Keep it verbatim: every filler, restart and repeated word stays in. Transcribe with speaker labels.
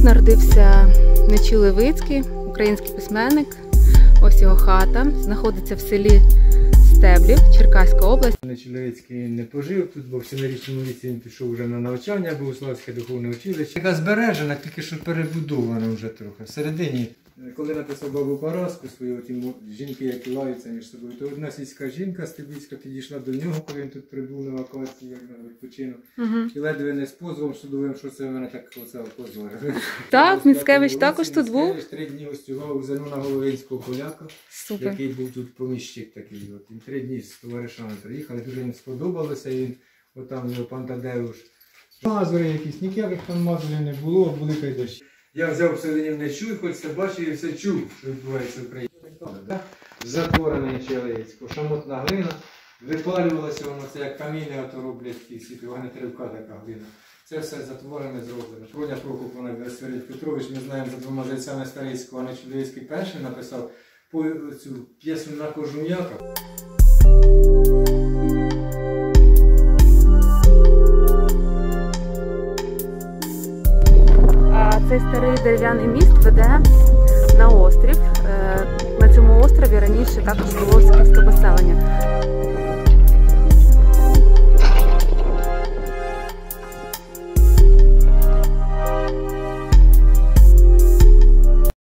Speaker 1: Тут народився Нечуй Левицький, український письменник. Ось його хата. Знаходиться в селі Стеблів, Черкаська область.
Speaker 2: Нечуй Левицький не пожив тут, бо в сімнадцятирічному віці він пішов вже на навчання, Богославське духовне училище. Яка збережена, тільки що перебудована вже трохи. Всередині, коли написав бабу Параску свою, ті жінки, які лаються між собою, то одна сільська жінка Стеблівська підійшла до нього, коли він тут прибув на вакації, як на відпочинок. Угу. І ледве не з позовом судовим, що це в мене так оце опозорив.
Speaker 1: Так, Міцкевич також тут був?
Speaker 2: Міцкевич три дні гостював у на Головинського поляка,
Speaker 1: Супер.
Speaker 2: Який був тут поміщик такий. От. І три дні з товаришами приїхали, дуже їм сподобалося, і він, отам його пан Тадеуш. Мазури якісь, ніяких там мазурів не було, були кайдаші. Я взяв псевдонім Нечуй, хоч це бачив і все чув, що відбувається в Україні. Затворений Нечуй, шамотна глина, випалювалося воно, це як каміння, то роблять ті всі, вогнетривка така глина. Це все затворене, зроблено. Проня Прокопівна, Свирид Петрович, ми знаємо за двома зайцями Старицького, а Нечуй Левицький перший написав цю п'єсу на Кожум'яка.
Speaker 1: Цей старий дерев'яний міст веде на острів. На цьому острові раніше також було скіфське поселення.